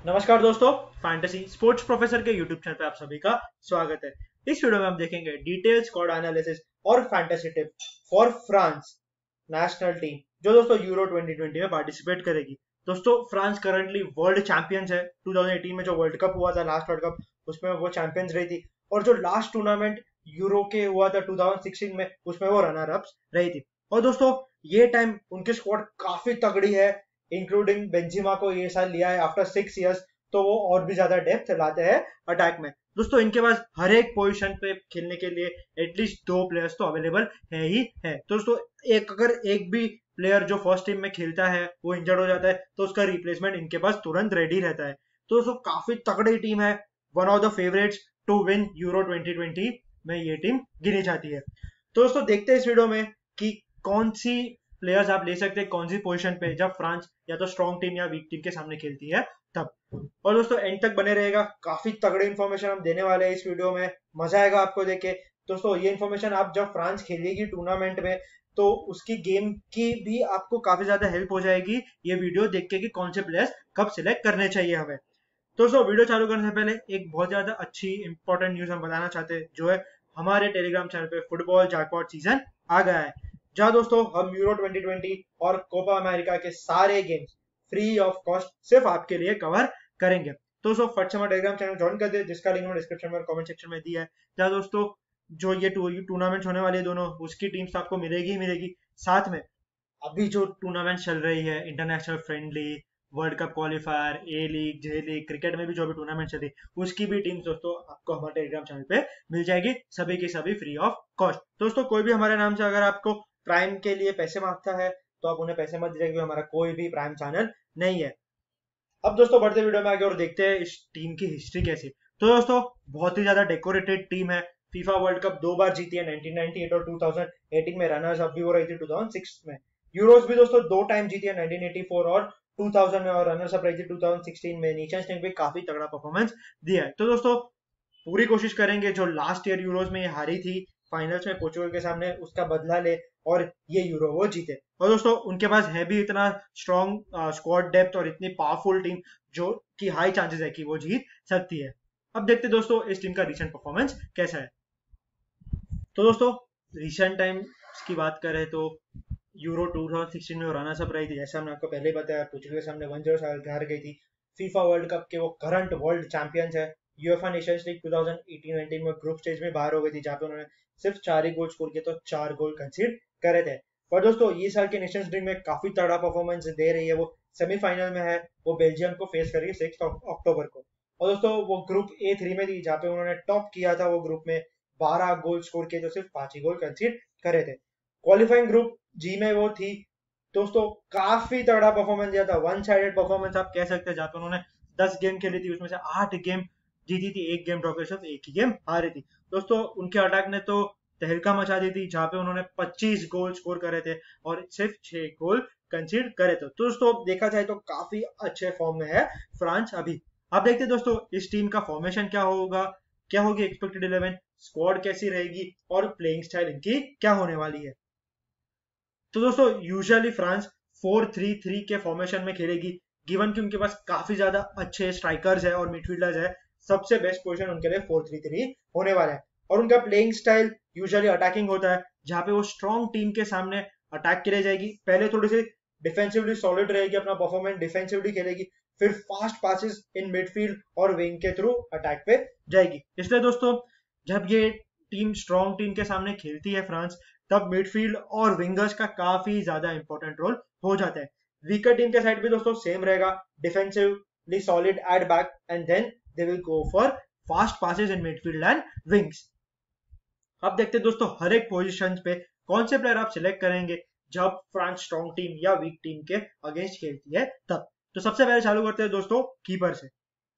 नमस्कार दोस्तों, fantasy sports professor के यूट्यूब चैनल पे आप सभी का स्वागत है। इस वीडियो में हम देखेंगे डिटेल स्क्वाड एनालिसिस और fantasy tip for France national team जो दोस्तों यूरो 2020 में पार्टिसिपेट करेगी। दोस्तों फ्रांस करंटली वर्ल्ड चैंपियंस है। 2018 में जो वर्ल्ड कप हुआ था, लास्ट वर्ल्ड कप, उसमें वो चैंपियंस रही थी। और जो लास्ट टूर्नामेंट यूरो के हुआ था 2016 में, उसमें वो रनर अप्स रही थी। और दोस्तों ये टाइम उनकी स्क्वाड काफी तगड़ी है, इंक्लूडिंग बेंजिमा को ये साल लिया है आफ्टर 6 इयर्स। तो वो और भी ज्यादा डेप्थ लाते हैं अटैक में। दोस्तों इनके पास हर एक पोजीशन पे खेलने के लिए एटलीस्ट 2 प्लेयर्स तो अवेलेबल है ही है। तो दोस्तों अगर एक भी प्लेयर जो फर्स्ट टीम में खेलता है वो इंजर्ड हो जाता है तो उसका रिप्लेसमेंट इनके पास तुरंत रेडी रहता है। तो दोस्तों काफी तगड़ी टीम है, one of the favourites to win Euro 2020 में ये टीम गिनी जाती है। तो दोस्तों देखते हैं इस वीडियो में कि कौन सी प्लेयर्स आप ले सकते हैं कौन सी पोजीशन पे, जब फ्रांस या तो स्ट्रॉन्ग टीम या वीक टीम के सामने खेलती है तब। और दोस्तों एंड तक बने रहेगा, काफी तगड़ी इन्फॉर्मेशन हम देने वाले हैं इस वीडियो में, मजा आएगा आपको देख के। दोस्तों ये इन्फॉर्मेशन आप जब फ्रांस खेलेगी टूर्नामेंट में तो उसकी गेम की भी आपको काफी ज्यादा हेल्प हो जाएगी ये वीडियो देख के कि कौन से प्लेयर्स कब सिलेक्ट करने चाहिए हमें। तो दोस्तों वीडियो चालू करने से पहले एक बहुत ज्यादा अच्छी इंपॉर्टेंट न्यूज हम बताना चाहते हैं, जो है हमारे टेलीग्राम चैनल पे फुटबॉल जैकपॉट सीजन आ गया है, जहां दोस्तों हम यूरो 2020 और कोपा अमेरिका के सारे गेम्स फ्री ऑफ कॉस्ट सिर्फ आपके लिए कवर करेंगे। तो दोस्तों फट से हमारा टेलीग्राम चैनल ज्वाइन कर दे, जिसका लिंक मैं डिस्क्रिप्शन में कमेंट सेक्शन में दिया है। जहां दोस्तों जो ये टूर्नामेंट होने वाली है दोनों, उसकी टीम्स आपको मिलेगी ही मिलेगी। साथ में अभी जो टूर्नामेंट चल रही है, international friendly, world cup qualifier, A league, J league, cricket में भी जो भी टूर्नामेंट चल रही है उसकी भी टीम दोस्तों आपको हमारे टेलीग्राम चैनल पे मिल जाएगी, सभी की सभी फ्री ऑफ कॉस्ट। दोस्तों कोई भी हमारे नाम से अगर आपको प्राइम के लिए पैसे मांगता है तो आप उन्हें पैसे मत दीजिए, क्योंकि हमारा कोई भी प्राइम चैनल नहीं है। अब दोस्तों बढ़ते वीडियो में आगे और देखते हैं इस टीम की हिस्ट्री कैसी। तो दोस्तों बहुत ही ज्यादा डेकोरेटेड टीम है, फीफा वर्ल्ड कप 2 बार जीती है, 1998 और 2018 में रनर्स अप भी हो रही थी 2006 में। यूरोस भी दोस्तों 2 टाइम जीती है, 1984 और 2000 में, और रनर्स अप रही थी 2016 में। नेशंस लीग भी काफी तगड़ा परफॉर्मेंस दिया है। तो दोस्तों पूरी कोशिश करेंगे जो लास्ट ईयर यूरोज में ये हारी थी फाइनल्स में पोर्चुगल के सामने, उसका बदला ले और ये यूरो वो जीते। और दोस्तों उनके पास है भी इतना स्ट्रॉन्ग स्क्वाड डेप्थ और इतनी पावरफुल टीम जो कि हाई चांसेस है कि वो जीत सकती है। अब देखते दोस्तों इस टीम का रिसेंट परफॉर्मेंस कैसा है। तो दोस्तों रिसेंट टाइम्स की बात करें तो यूरो 2016 में रनर्स अप रही थी, जैसे हमने आपको पहले ही बताया, पोर्चुगल के सामने 1-0 से हार गई थी। फीफा वर्ल्ड कप के वो करंट वर्ल्ड चैंपियंस है। यूएफए नेशंस लीग 2018-19 में ग्रुप स्टेज में बाहर हो गई थी, जहां पे उन्होंने सिर्फ 4 ही गोल स्कोर किए तो 4 गोल कंसीड करे थे। पर दोस्तों ये साल के नेशंस लीग में काफी तगड़ा परफॉर्मेंस दे रही है, वो सेमीफाइनल में है, वो बेल्जियम को फेस करेगी 6 अक्टूबर को। और दोस्तों वो ग्रुप A3 में थी, जहां पे उन्होंने टॉप किया था वो ग्रुप में, 12 गोल स्कोर किए तो सिर्फ 5 ही गोल कंसीड करे थे। क्वालिफाइंग ग्रुप जी में वो थी। दोस्तों काफी तगड़ा परफॉर्मेंस दिया था, वन साइडेड परफॉर्मेंस आप कह सकते हैं, जहां पे उन्होंने 10 गेम खेली थी, उसमें से 8 गेम जीती थी, एक गेम ड्रॉ कर, सिर्फ एक ही गेम हारी थी। दोस्तों उनके अटैक ने तो तहलका मचा दी थी, जहां पे उन्होंने 25 गोल स्कोर करे थे और सिर्फ 6 गोल कंसीड करे थे। तो दोस्तों देखा जाए तो काफी अच्छे फॉर्म में है फ्रांस अभी। अब देखते हैं दोस्तों इस टीम का फॉर्मेशन क्या होगा, क्या होगी एक्सपेक्टेड 11, स्क्वाड कैसी रहेगी और प्लेइंग स्टाइल इनकी क्या होने वाली है। तो दोस्तों यूजुअली फ्रांस 4-3-3 के फॉर्मेशन में खेलेगी, गिवन कि उनके पास काफी ज्यादा अच्छे स्ट्राइकर्स है और मिडफील्डर्स है। सबसे बेस्ट पोजीशन उनके लिए 4-3-3 होने वाला है। और उनका प्लेइंग स्टाइल यूजुअली अटैकिंग होता है, जहां पे वो स्ट्रॉन्ग टीम के सामने अटैक के लिए जाएगी, पहले थोड़ी सी डिफेंसिवली सॉलिड रहेगी, अपना परफॉर्मेंस डिफेंसिवली खेलेगी, फिर फास्ट पासेस इन मिडफील्ड और विंग के थ्रू अटैक पे जाएगी। इसलिए दोस्तों जब ये टीम स्ट्रॉन्ग टीम के सामने खेलती है फ्रांस, तब मिडफील्ड और विंगर्स का काफी ज्यादा इंपॉर्टेंट रोल हो जाता है। वीकर टीम के साइड भी दोस्तों सेम रहेगा, defensively solid at back and then they will go for fast passes in midfield and wings. अब देखते हैं दोस्तों हर एक पोजीशन पे कौन से प्लेयर आप सिलेक्ट करेंगे जब फ्रांस स्ट्रॉन्ग टीम या वीक टीम के अगेंस्ट खेलती है तब। तो सबसे पहले चालू करते हैं दोस्तों कीपर से।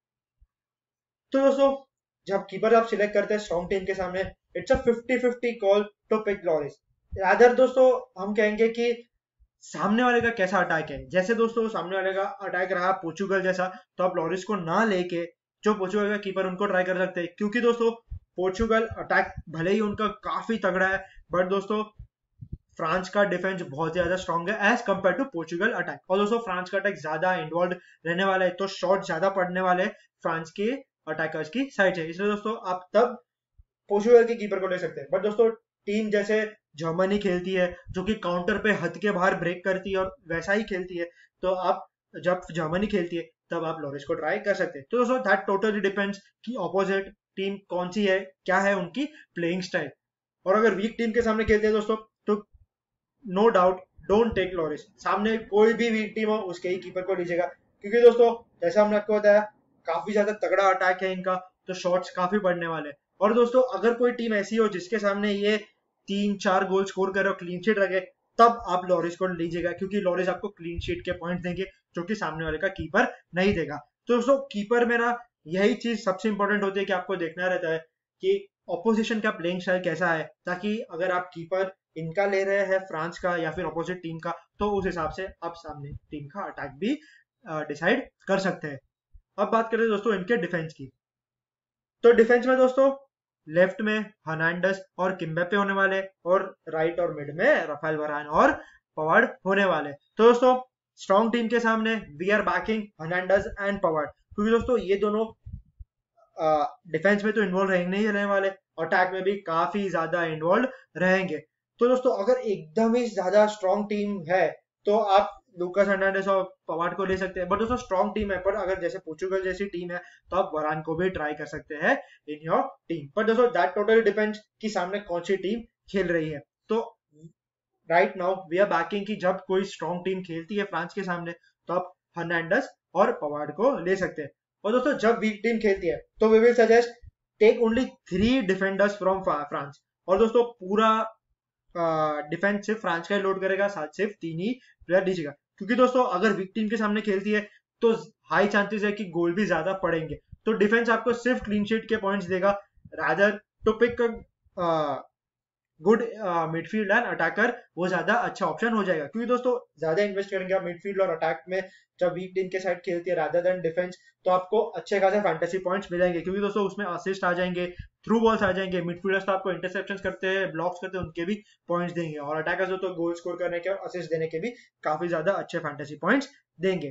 तो दोस्तों जब कीपर आप सिलेक्ट करते हैं स्ट्रॉन्ग टीम के सामने, it's a 50-50 call to pick Lloris. Other दोस्तों हम कहेंगे कि सामने वाले का कैसा अटैक है। जैसे दोस्तों सामने वाले का अटैक रहा पोर्चुगल जैसा, तो आप लॉरिस को ना लेके जो पोर्चुगल का कीपर उनको ट्राई कर सकते हैं, क्योंकि दोस्तों पोर्चुगल अटैक भले ही उनका काफी तगड़ा है, बट दोस्तों फ्रांस का डिफेंस बहुत ज्यादा स्ट्रॉन्ग है as compare to Portugal attack. और दोस्तों फ्रांस का अटैक ज्यादा इन्वॉल्व रहने वाला है, तो शॉट ज्यादा पड़ने वाले हैं फ्रांस के अटैकर्स की साइड से, इसलिए दोस्तों आप तब पोर्चुगल के कीपर को ले सकते हैं। बट दोस्तों टीम जैसे जर्मनी खेलती है जो कि काउंटर पे हद के बाहर ब्रेक करती है और वैसा ही खेलती है, तो आप जब जर्मनी खेलती है तब आप लोरिस को ट्राई कर सकते हैं। तो दोस्तों दैट टोटली डिपेंड्स कि ऑपोजिट टीम कौन सी है, क्या है उनकी प्लेइंग स्टाइल। और अगर वीक टीम के सामने खेलते हैं दोस्तों तो no doubt don't take Lloris, सामने कोई भी वीक टीम हो उसके ही कीपर को लीजिएगा, क्योंकि दोस्तों जैसा हमने आपको बताया काफी ज्यादा तगड़ा अटैक है इनका, तो शॉट्स काफी पड़ने वाले हैं। और दोस्तों अगर कोई टीम ऐसी हो जिसके सामने ये 3-4 गोल स्कोर करे और क्लीन शीट रखे, तब आप लॉरिस को लीजिएगा, क्योंकि लॉरिस आपको क्लीन शीट के पॉइंट देंगे जो कि सामने वाले का कीपर नहीं देगा। तो दोस्तों कीपर में ना यही चीज सबसे इंपॉर्टेंट होती है कि आपको देखना रहता है कि ऑपोजिशन का प्लेइंग स्टाइल कैसा है, ताकि अगर आप कीपर इनका ले रहे हैं फ्रांस का या फिर ऑपोजिट टीम का, तो उस हिसाब से आप सामने टीम का अटैक भी डिसाइड कर सकते हैं। अब बात करें दोस्तों इनके डिफेंस की, तो डिफेंस में दोस्तों लेफ्ट में हर्नांडेस और किम्बेपे होने वाले, और राइट और मिड में राफेल वरान और पवार्ड होने वाले। तो दोस्तों स्ट्रॉन्ग टीम के सामने we are backing Hernandez and Pavard, क्योंकि दोस्तों ये दोनों डिफेंस में तो इन्वॉल्व रहेंगे नहीं रहने वाले, अटैक में भी काफी ज्यादा इन्वॉल्व रहेंगे। तो दोस्तों अगर एकदम ही ज्यादा स्ट्रॉन्ग टीम है तो आप लूकास हर्नांडेस और पवार्ड को ले सकते हैं। बट दोस्तों स्ट्रॉन्ग टीम है, पर अगर जैसे पोर्चुगल जैसी टीम है तो आप वरान को भी ट्राई कर सकते हैं इन योर टीम। पर दोस्तों दैट टोटली डिपेंड्स कि सामने कौन सी टीम खेल रही है। तो right now we are backing कि जब कोई स्ट्रॉन्ग टीम खेलती है फ्रांस के सामने तो आप हर्नांडेस और पवार्ड को ले सकते हैं। और दोस्तों जब वीक टीम खेलती है तो we will suggest take only 3 defenders from France. और दोस्तों पूरा डिफेंस सिर्फ फ्रांस का ही लोड करेगा, साथ सिर्फ 3 ही प्लेयर लीजिएगा, क्योंकि दोस्तों अगर वीक टीम के सामने खेलती है तो हाई चांसेस है कि गोल भी ज्यादा पड़ेंगे। तो डिफेंस आपको सिर्फ क्लीन शीट के पॉइंट्स देगा, rather to pick good midfield and attacker, वो ज्यादा अच्छा ऑप्शन हो जाएगा। क्योंकि दोस्तों ज्यादा इन्वेस्ट करेंगे आप मिडफील्ड और अटैक में जब वीक टीम के साइड खेलती है रादर देन डिफेंस, तो आपको अच्छे खासे फैंटेसी पॉइंट्स मिलेंगे, क्योंकि दोस्तों उसमें असिस्ट आ जाएंगे, थ्रू बॉल्स आ जाएंगे, मिडफील्डर्स तो आपको इंटरसेप्शंस करते हैं, ब्लॉक्स करते हैं, उनके भी पॉइंट्स देंगे, और अटैकर्स तो गोल स्कोर करने के और असिस्ट देने के भी काफी ज्यादा अच्छे फैंटेसी पॉइंट्स देंगे।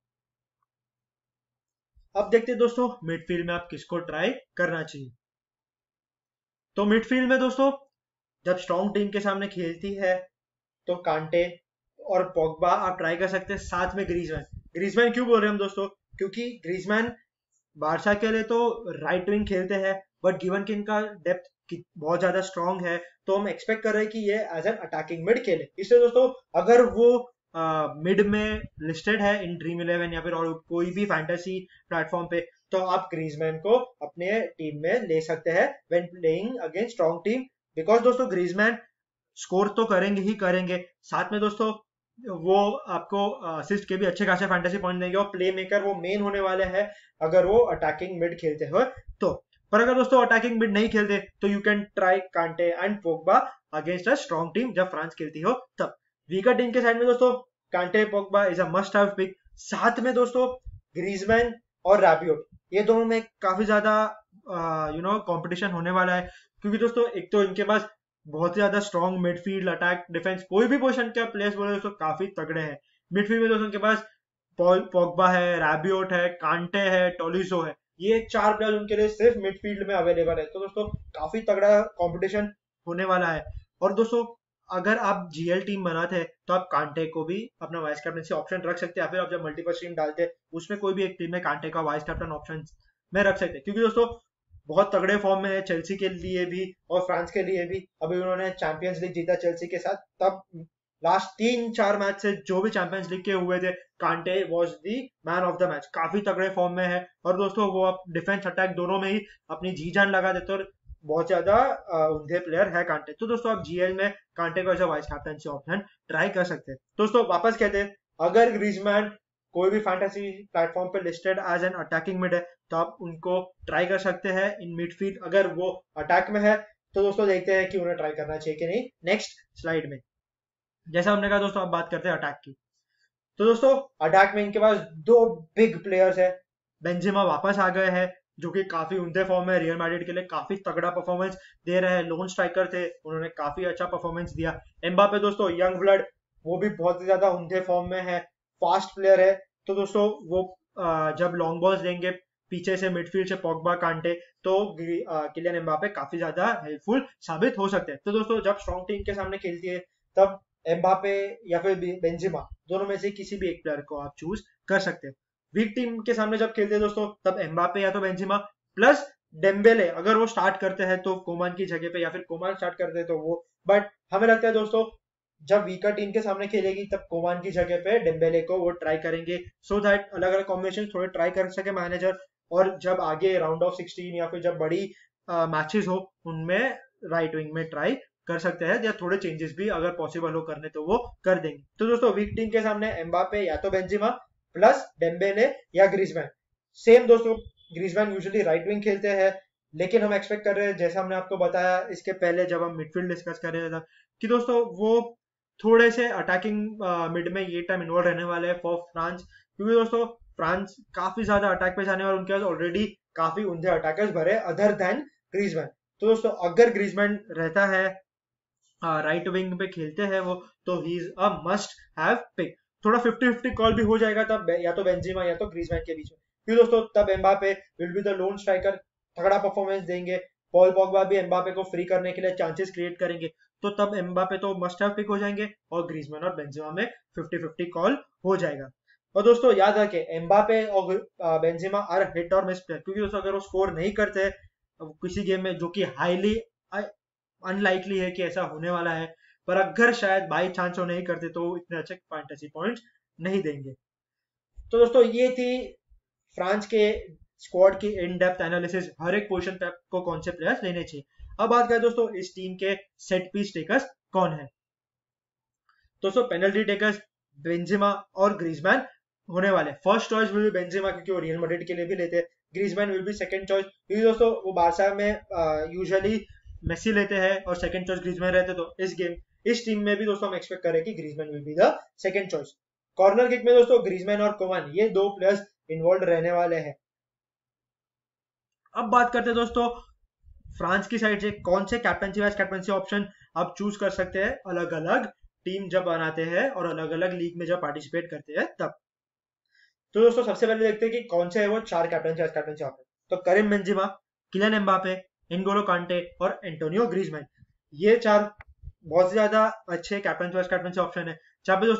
अब देखते हैं दोस्तों मिडफील्ड में आप किसको ट्राई करना चाहिए। तो मिडफील्ड में दोस्तों जब स्ट्रॉन्ग टीम के सामने खेलती है तो कांटे और पोग्बा आप ट्राई कर सकते हैं, साथ में ग्रीजमैन। ग्रीजमैन क्यों बोल रहे हैं हम दोस्तों, क्योंकि ग्रीजमैन बारसा के लिए तो राइट विंग खेलते हैं, बट गिवन कि इनका डेप्थ बहुत ज्यादा स्ट्रॉन्ग है तो हम एक्सपेक्ट कर रहे हैं कि ये एज एन अटैकिंग मिड खेले। इसलिए दोस्तों अगर वो मिड में लिस्टेड है इन ड्रीम 11 या फिर और कोई भी फैंटेसी प्लेटफॉर्म पे, तो आप ग्रीजमैन को अपने टीम में ले सकते हैं when playing against strong team, because दोस्तों ग्रीजमैन स्कोर तो करेंगे ही करेंगे, साथ में दोस्तों वो आपको असिस्ट के भी अच्छे खासे फैंटेसी पॉइंट देंगे, और प्ले मेकर वो मेन होने वाले हैं अगर वो अटैकिंग मिड खेलते हो तो। पर अगर दोस्तों अटैकिंग मिड नहीं खेलते तो you can try Kante and Pogba against a strong team जब फ्रांस खेलती हो तब। वीकर टीम के साइड में दोस्तों Kante Pogba is a must have pick, साथ में दोस्तों ग्रीजमैन और रैबियोट, ये दोनों में काफी ज्यादा कंपटीशन होने वाला है, क्योंकि दोस्तों एक तो इनके पास बहुत ज्यादा स्ट्रॉन्ग मिडफील्ड अटैक डिफेंस कोई भी पोजीशन के प्लेयर्स बोले दोस्तों काफी तगड़े हैं। मिडफील्ड में दोस्तों उनके पास पोग्बा है, रैबियोट है, कांटे है, टोलिसो है, ये 4 प्लेयर उनके लिए सिर्फ मिडफील्ड में अवेलेबल है। तो दोस्तों काफी तगड़ा कंपटीशन होने वाला है। और दोस्तों अगर आप जीएल टीम बनाते हैं तो आप कांटे को भी अपना वाइस कैप्टनसी ऑप्शन रख सकते हैं, या फिर आप जब मल्टीपल टीम डालते हैं उसमें कोई भी एक टीम में कांटे का वाइस कैप्टन ऑप्शन में रख सकते हैं, क्योंकि दोस्तों बहुत तगड़े फॉर्म में है चेल्सी के लिए भी और फ्रांस के लिए भी। अभी उन्होंने चैंपियंस लीग जीता चेल्सी के साथ, तब लास्ट 3-4 मैच से जो भी चैंपियंस लीग के हुए थे Kante was the man of the match, काफी तगड़े फॉर्म में है। और दोस्तों वो आप डिफेंस अटैक दोनों में ही अपनी जी जान लगा देते और बहुत ज्यादा उम्दे प्लेयर है कांटे। तो दोस्तों आप जीएल में कांटे को as vice captaincy option try कर सकते हैं। दोस्तों वापस कहते हैं अगर ग्रीजमैन कोई भी फैंटेसी प्लेटफॉर्म पे listed as an attacking mid है तो आप उनको ट्राई कर सकते हैं इन मिडफील्ड। अगर वो अटैक में है तो दोस्तों देखते हैं कि उन्हें ट्राई करना चाहिए कि नहीं नेक्स्ट स्लाइड में। जैसा हमने कहा दोस्तों अब बात करते हैं अटैक की। तो दोस्तों अटैक में इनके पास 2 बिग प्लेयर्स है, बेंजेमा वापस आ गए हैं जो कि काफी उमदे फॉर्म में रियल मैड्रिड के लिए काफी तगड़ा परफॉर्मेंस दे रहे हैं। लोन स्ट्राइकर थे, उन्होंने काफी अच्छा परफॉर्मेंस दिया। एम्बापे दोस्तों यंग ब्लड, वो भी बहुत ज्यादा उमदे फॉर्म में है, फास्ट प्लेयर है। तो दोस्तों वो जब लॉन्ग बॉल्स देंगे पीछे से मिडफील्ड से पोग्बा कांटे, तो किलियन एम्बापे काफी ज्यादा हेल्पफुल साबित हो सकते हैं। तो दोस्तों जब स्ट्रॉन्ग टीम के सामने खेलती है तब एम्बापे या फिर बेंजेमा, दोनों में से किसी भी एक प्लेयर को आप चूज कर सकते हैं। वीक टीम के सामने जब खेलते हैं दोस्तों तब एम्बापे या तो बेंजेमा प्लस डेम्बेले, अगर वो स्टार्ट करते हैं तो कोमान की जगह पे, या फिर कोमान स्टार्ट करते हैं तो वो। बट हमें लगता है दोस्तों जब वीकर टीम के सामने खेलेगी तब कोमान की जगह पे डेम्बेले को वो ट्राई करेंगे, सो दैट अलग अलग कॉम्बिनेशन थोड़े ट्राई कर सके मैनेजर। और जब आगे राउंड ऑफ 16 या फिर जब बड़ी मैचेस हो उनमें राइट विंग में ट्राई कर सकते हैं, या थोड़े चेंजेस भी अगर पॉसिबल हो करने तो वो कर देंगे। तो दोस्तों वीक टीम के सामने एम्बापे या तो बेंजेमा प्लस डेम्बेले या ग्रीजमैन। सेम दोस्तों ग्रीजमैन यूजुअली राइट विंग खेलते हैं, लेकिन हम एक्सपेक्ट कर रहे हैं, जैसा हमने आपको बताया इसके पहले जब हम मिडफील्ड डिस्कस कर रहे थे, कि दोस्तों वो थोड़े से अटैकिंग मिड में ये टाइम इन्वॉल्व रहने वाले हैं फॉर फ्रांस, क्योंकि दोस्तों फ्रांस काफी ज्यादा अटैक पे जाने और उनके पास ऑलरेडी काफी उमदे अटैकर्स भरे अदर देन ग्रीजमैन। तो दोस्तों अगर ग्रीजमैन रहता है राइट विंग पे खेलते हैं वो, तो he is a must have pick. थोड़ा 50-50 कॉल भी हो जाएगा तब, या तो बेंजेमा या तो ग्रीजमैन के बीच में, क्योंकि दोस्तों तब Mbappe will be the lone striker, तगड़ा परफॉर्मेंस देंगे। पॉल पॉगबा भी एम्बापे को फ्री करने के लिए चांसेस क्रिएट करेंगे, तो तब एम्बापे तो मस्ट हैव पिक हो जाएंगे और ग्रीजमैन और बेंजेमा में 50-50 कॉल हो जाएगा। और दोस्तों याद रखें एम्बापे और बेंजेमा आर हिट और मिस प्लेयर, क्योंकि दोस्तों अगर वो स्कोर नहीं करते किसी गेम में, जो कि हाईली अनलाइकली है कि ऐसा होने वाला है, पर अगर शायद बाई चांस वो नहीं करते तो इतने अच्छे फैंटेसी पॉइंट्स नहीं देंगे। तो दोस्तों ये थी फ्रांस के स्क्वाड की इन डेप्थ एनालिसिस, हर एक पोजीशन पे आपको कौन से प्लेयर्स लेने चाहिए। अब बात करें दोस्तों इस टीम के सेट पीस टेकर्स कौन है। दोस्तों पेनल्टी टेकर्स बेंजेमा और ग्रीजमैन होने वाले। First choice will be Benzema, क्योंकि वो रियल मैड्रिड के लिए भी लेते हैं। Griezmann will be second choice, क्योंकि दोस्तों वो बारसा में यूजुअली मेसी लेते हैं और सेकंड चॉइस ग्रीजमैन रहते हैं। तो इस टीम में भी दोस्तों हम एक्सपेक्ट करें कि Griezmann will be the second choice. Corner kick में दोस्तों ग्रीजमैन और कोमान, ये दो प्लेयर्स इन्वॉल्व रहने वाले हैं। अब बात करते हैं दोस्तों फ्रांस की साइड से कौन से कैप्टनसी वाइस कैप्टनसी ऑप्शन आप चूज कर सकते हैं अलग अलग टीम जब बनाते हैं और अलग अलग लीग में जब पार्टिसिपेट करते हैं तब। तो दोस्तों सबसे पहले देखते हैं कि कौन से है वो चार कैप्टनसी वाइस कैप्टनसी ऑप्शन। तो Karim Benzema, Kylian Mbappe, N'Golo Kante और एंटोनियो ग्रीजमैन, ये चार बहुत ज्यादा अच्छे कैप्टनसी वाइस कैप्टनसी ऑप्शन है। जहाँ पे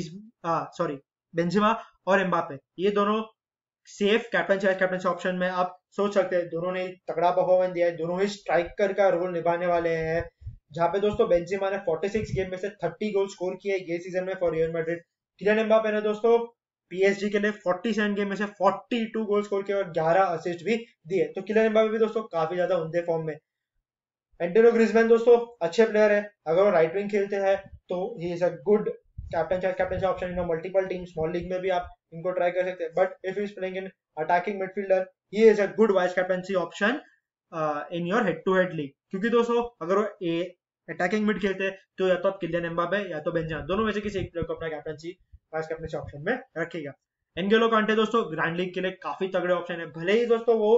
दोस्तों बेंजेमा और एम्बापे ये दोनों सेफ कैप्टनसी ऑप्शन में आप सोच सकते हैं, दोनों ने तगड़ा परफॉर्मेंस दिया है, दोनों ही स्ट्राइकर का रोल निभाने वाले हैं। जहाँ पे दोस्तों बेंजेमा ने 46 गेम में से 30 गोल स्कोर किए ये सीजन में for Real Madrid. Kylian Mbappe ने दोस्तों पीएसजी के लिए 47 गेम में से 42 गोल स्कोर किए और 11 असिस्ट भी दिए। तो किलियन एम्बापे भी दोस्तों काफी ज्यादा उमदे फॉर्म में। एंटोनियो ग्रीजमैन दोस्तों अच्छे प्लेयर है, अगर वो राइट विंग खेलते हैं तो he is a good captaincy option in multiple team. Small league में भी आप इनको ट्राई कर सकते हैं, but if is playing in attacking midfielder he is a good vice captaincy option in your head to head league. क्योंकि दोस्तों अगर वो अटैकिंग मिड खेलते हैं तो या तो आप किलियन एम्बापे या तो बेंजेमा, दोनों में से किसी एक प्लेयर को अपना वाइस कैप्टनसी ऑप्शन में रखिएगा। एनगोलो कांटे दोस्तों ग्रैंड लीग के लिए काफी तगड़े ऑप्शन है, भले ही दोस्तों वो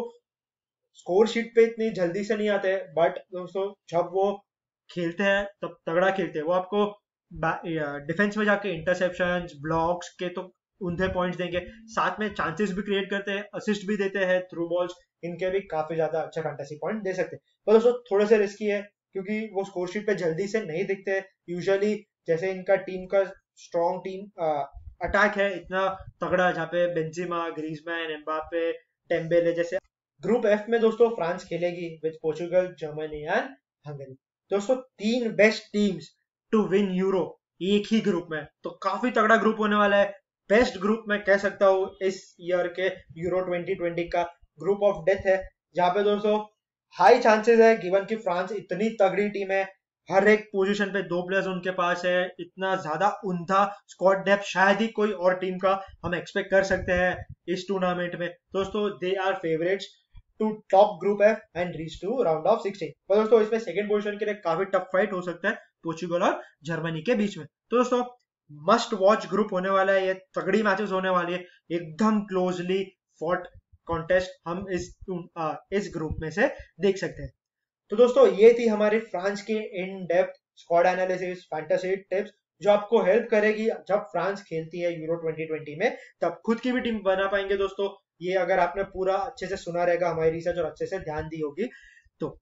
स्कोर शीट पे इतनी जल्दी से नहीं आते, बट दोस्तों जब वो खेलते हैं तब तगड़ा खेलते हैं। वो आपको डिफेंस में जाके इंटरसेप्शन ब्लॉक्स के तो उनके पॉइंट्स देंगे, साथ में चांसेस भी क्रिएट करते हैं, असिस्ट भी देते हैं, थ्रू बॉल्स इनके भी काफी ज्यादा अच्छा फैंटेसी पॉइंट दे सकते हैं। पर दोस्तों थोड़े से रिस्की है, क्योंकि वो स्कोर शीट पे जल्दी से नहीं दिखते यूजुअली। जैसे इनका टीम का स्ट्रॉन्ग टीम अटैक है इतना तगड़ा, जहाँ पे बेंजेमा, ग्रीजमैन, एम्बापे, टेम्बेले जैसे। ग्रुप एफ में दोस्तों फ्रांस खेलेगी with Portugal, Germany and Hungary. दोस्तों 3 best teams to win Euro एक ही ग्रुप में, तो काफी तगड़ा ग्रुप होने वाला है। बेस्ट ग्रुप मैं कह सकता हूँ इस ईयर के यूरो 2020 का ग्रुप ऑफ डेथ है, जहाँ पे दोस्तों हाई चांसेस है गिवन कि फ्रांस इतनी तगड़ी टीम है, हर एक पोजीशन पे 2 प्लेयर्स उनके पास है, इतना ज्यादा उनका स्क्वाड डेप्थ शायद ही कोई और टीम का हम एक्सपेक्ट कर सकते हैं इस टूर्नामेंट में। दोस्तों they are favourites to top group है and reach to round of 16। पर दोस्तों इसमें सेकंड पोजीशन के लिए काफी टफ फाइट हो सकता है पोर्चुगल और जर्मनी के बीच में। तो दोस्तों मस्ट वॉच ग्रुप होने वाला है, ये तगड़ी मैचेस होने वाली है, एकदम क्लोजली फॉट कॉन्टेस्ट हम इस ग्रुप में से देख सकते हैं। तो दोस्तों ये थी हमारे फ्रांस के in depth squad analysis fantasy tips, जो आपको हेल्प करेगी जब फ्रांस खेलती है यूरो 2020 में, तब खुद की भी टीम बना पाएंगे दोस्तों। ये अगर आपने पूरा अच्छे से सुना रहेगा हमारी रिसर्च और अच्छे से ध्यान दी होगी तो।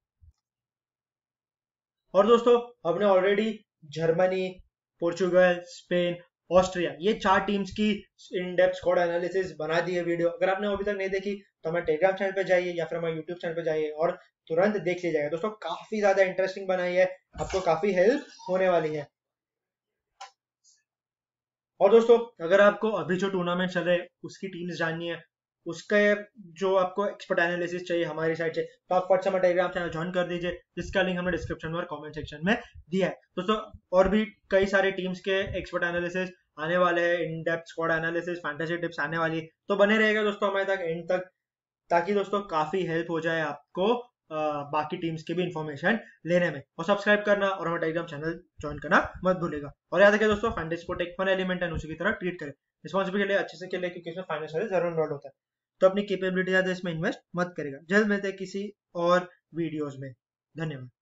और दोस्तों हमने already Germany, Portugal, Spain, Austria, ये 4 टीम्स की इन डेप्थ स्क्वाड एनालिसिस बना दी है वीडियो। अगर आपने अभी तक नहीं देखी तो हमारे टेलीग्राम चैनल पे जाइए या फिर हमारे यूट्यूब चैनल पे जाइए और तुरंत देख लीजिएगा दोस्तों। काफी ज्यादा इंटरेस्टिंग बनाई है, आपको काफी हेल्प होने वाली है। और दोस्तों अगर आपको अभी जो टूर्नामेंट चल रहे हैं उसकी टीम्स जाननी है, उसके जो आपको एक्सपर्ट एनालिसिस चाहिए हमारी साइड से, तो आप फट से हमारा टेलीग्राम चैनल ज्वाइन कर दीजिए, जिसका लिंक हमने डिस्क्रिप्शन में और कमेंट सेक्शन में दिया है दोस्तों। और भी कई सारे टीम्स के एक्सपर्ट एनालिसिस आने वाले हैं, in depth squad analysis, fantasy tips आने वाली है, तो बने रहेगा दोस्तों हमारे तक एंड तक, ताकि दोस्तों काफी हेल्प हो जाए आपको बाकी टीम्स की भी इंफॉर्मेशन लेने में। और सब्सक्राइब करना और हमारा टेलीग्राम चैनल ज्वाइन करना मत भूलिएगा। और याद रखिए दोस्तों, फैंटेसी स्पोर्ट एक फन एलिमेंट है, उसी की तरह ट्रीट करें, रिस्पॉन्सिबिलिटी के लिए अच्छे से खेले, क्योंकि इसमें फाइनेंशियल जरूर इन्वॉल्व होता है। तो अपनी कैपेबिलिटी ज्यादा इसमें इन्वेस्ट मत करेगा। जल्द मिलते हैं किसी और वीडियोस में। धन्यवाद।